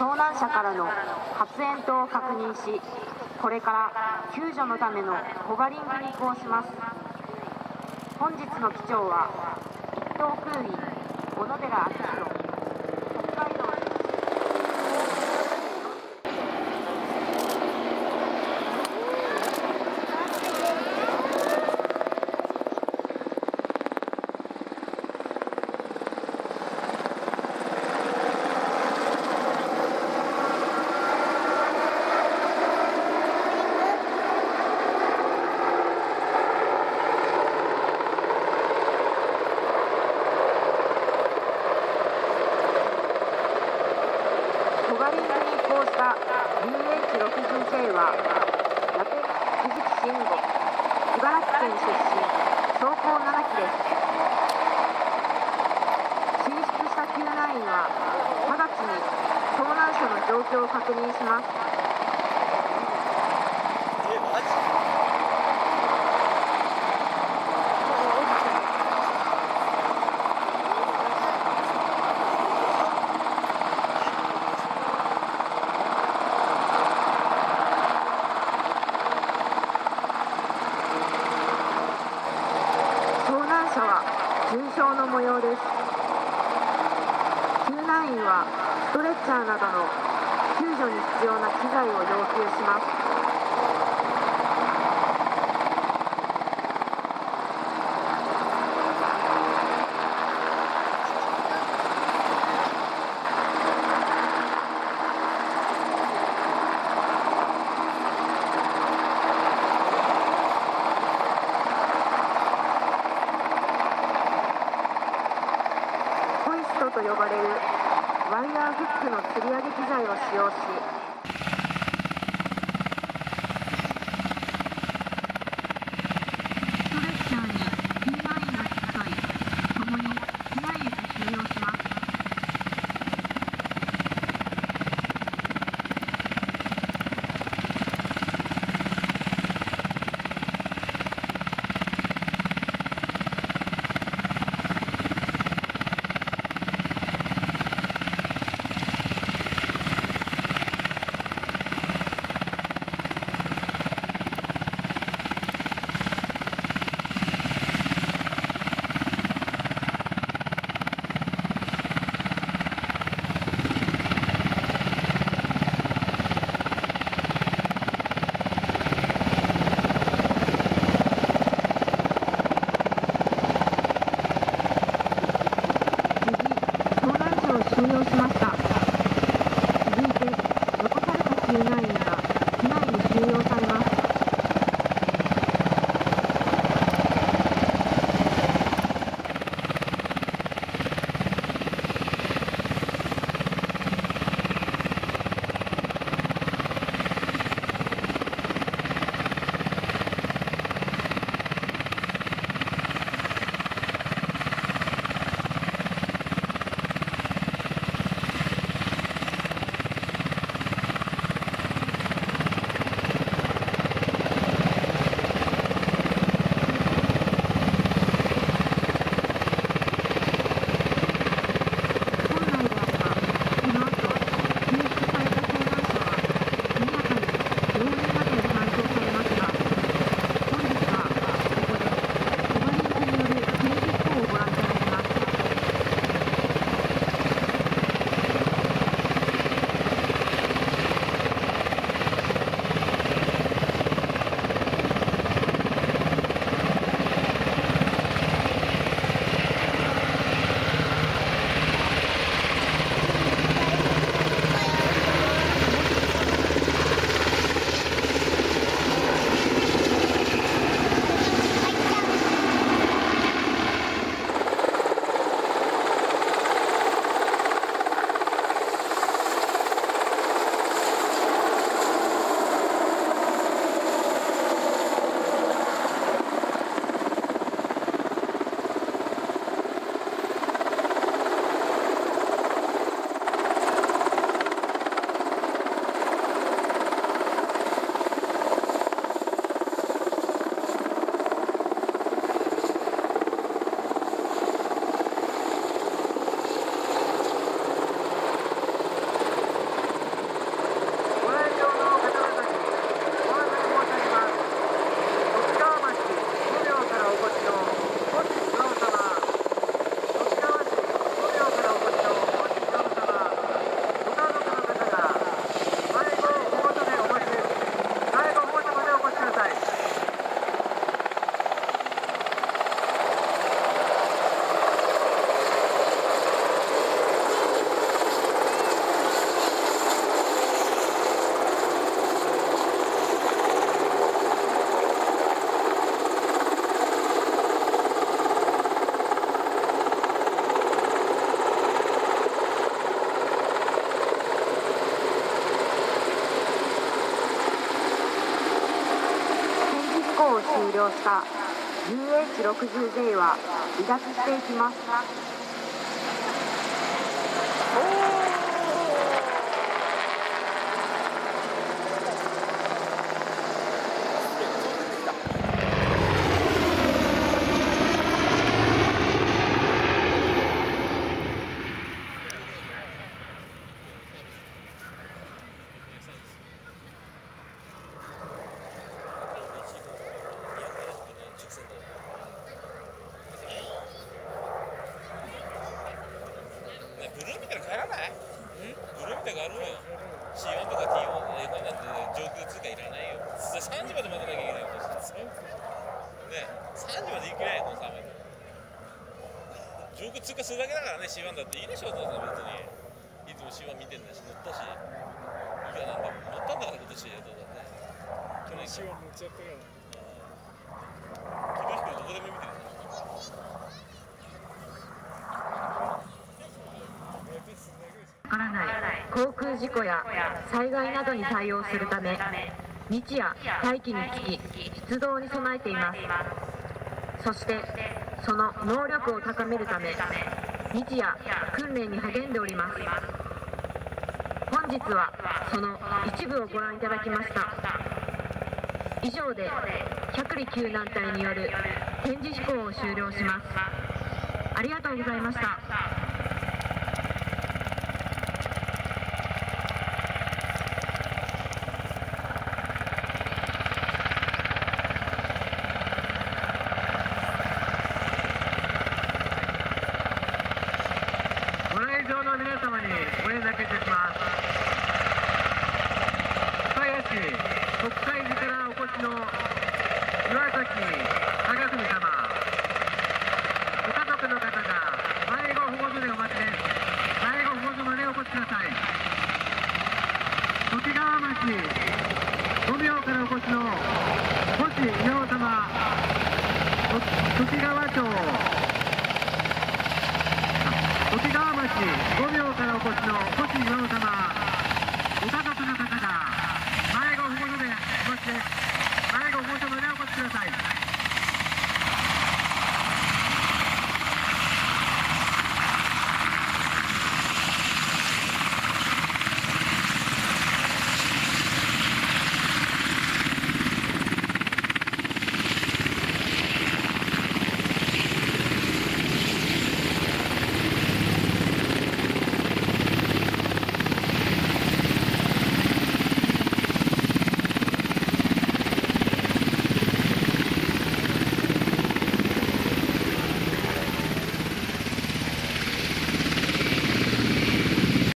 遭難者からの発煙筒を確認し、これから救助のためのホバリングに移行します。本日の機長は一等空尉小野寺明宏、北海道です。ホバリングに移行した UH-60J は伊達藤木慎吾、茨城県出身、走行7機です。進出した救難員は直ちに遭難者の状況を確認します。重傷の模様です。救難員はストレッチャーなどの救助に必要な機材を要求します。と呼ばれるワイヤーフックの吊り上げ機材を使用し、ストレッチャーに救難員が付き添い、共に機内へと収容します。収容しました。続いて残された救難員が機内に収容されます。 終了した UH-60J は離脱していきます。 ブルーミから帰らない？ブルーミタがあるのよ。C1 とか T1 なんて上空通過いらないよ。3時まで待たなきゃいけないことしてね、3時まで行けないこの寒いの。上空通過するだけだからね。 C1 だっていいでしょ。別にいつも C1 見てんだし乗ったし、いやなんだ乗ったんだから今年どうだね。去年 C1 乗っちゃったよ。キルヒコどこでも見てる。 起こらない航空事故や災害などに対応するため、日夜待機につき出動に備えています。そしてその能力を高めるため、日夜訓練に励んでおります。本日はその一部をご覧いただきました。以上で百里救難隊による展示飛行を終了します。ありがとうございました。 皆様にご連絡いたします。深谷市国際寺からお越しの岩崎貴文様、ご家族の方が迷子保護所でお待ちです。迷子保護所までお越しください。ときがわ町五廟からお越しの星稲尾様、ときがわ町ときがわ町五廟からお越しの星稲尾様、